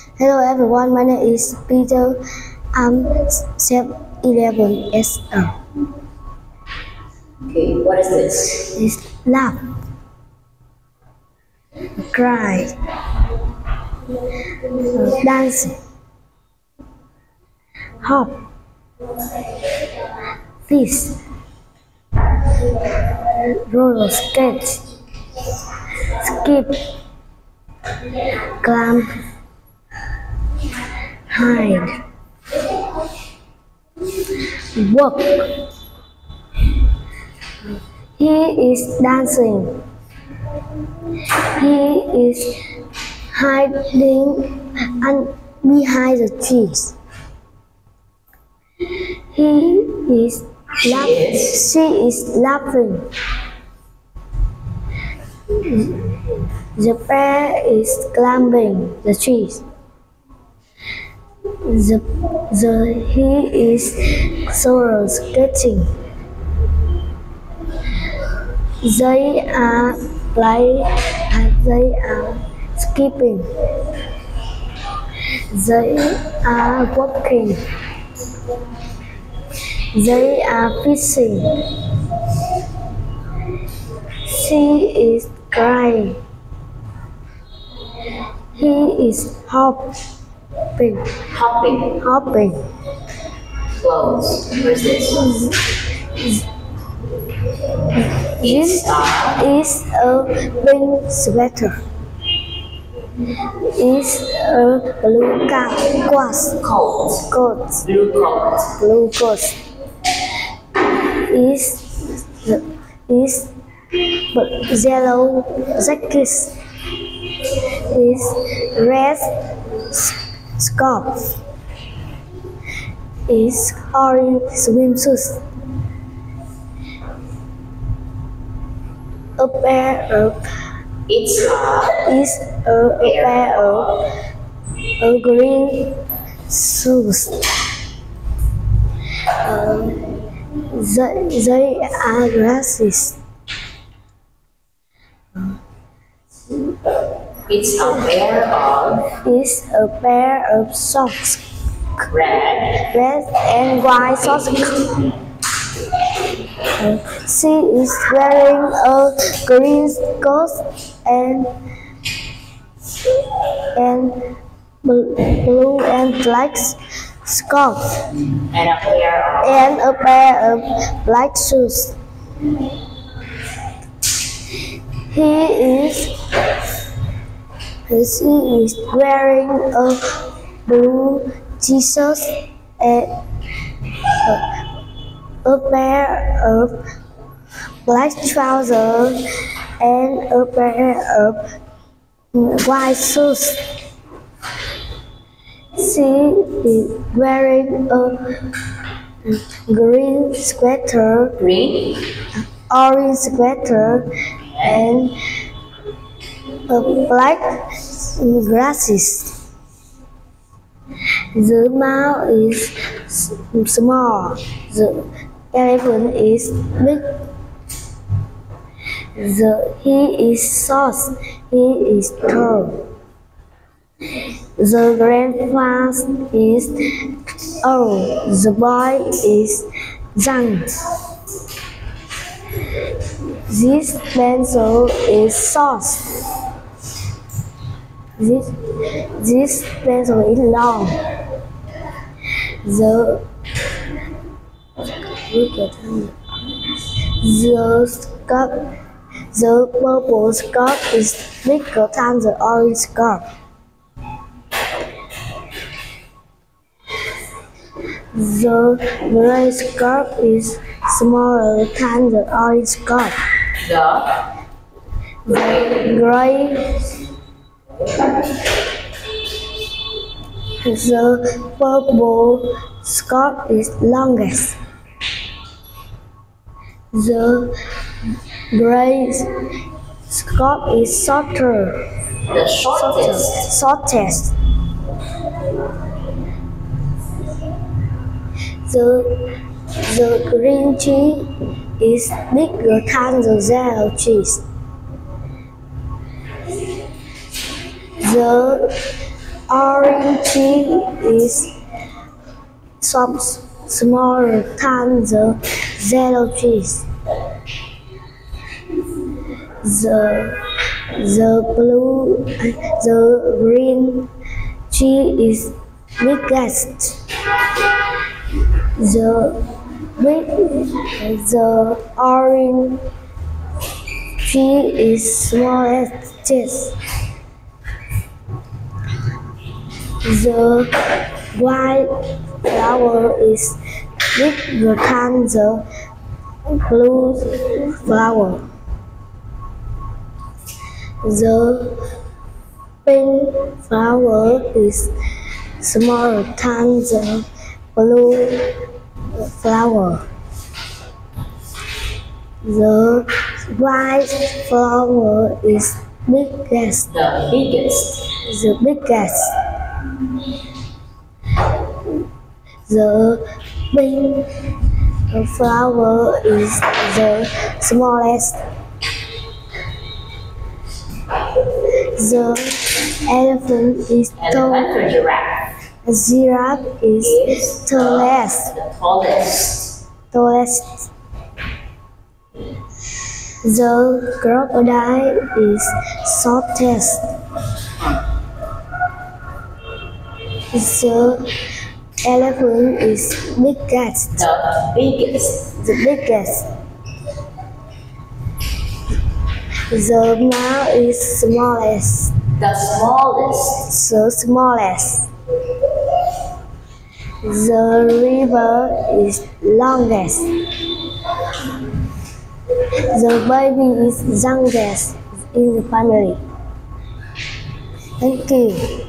Hello everyone, my name is Peter. I'm 11 years old. Okay, what is this? It's laugh, cry, dancing, hop, fish, roller skate, skip, climb, hide, walk. He is dancing. He is hiding behind the trees. He is laughing. She is laughing. The bear is climbing the trees. He is roller skating. They are playing and they are skipping. They are walking. They are fishing. She is crying. He is hopping. Hopping. Clothes. What is this? This is a pink sweater. It's a blue coat. Blue coat. Is yellow jacket. Is red scarf. Is orange swimsuit. A pair of It's a pair of green shoes. They are glasses. It's a pair of socks. red And white socks. She is wearing a green coat and blue and black scarf and a pair of black shoes. She is wearing a blue t-shirt and a pair of black trousers and a pair of white shoes. She is wearing a green sweater, orange sweater, and black glasses. The mouse is small. The elephant is big. He is short. He is tall. The grandpa is old. The boy is young. This pencil is short. This pencil is long. The purple scarf is bigger than the orange scarf. The gray scarf is smaller than the orange scarf. The purple scarf is longest. The gray scarf is shorter. The shortest. The green tree is bigger than the yellow trees. orange is smaller than the yellow trees. The green tree is biggest. The orange tree is smallest. The white flower is bigger than the blue flower. The pink flower is smaller than the blue flower. The white flower is biggest. The biggest. The biggest. The pink flower is the smallest. The elephant is tall. Elephant or giraffe? A giraffe is tallest. The tallest. The crocodile is shortest. The elephant is biggest. The biggest. The biggest. The mouse is smallest. The smallest. The smallest. The river is longest. The baby is youngest in the family. Thank you.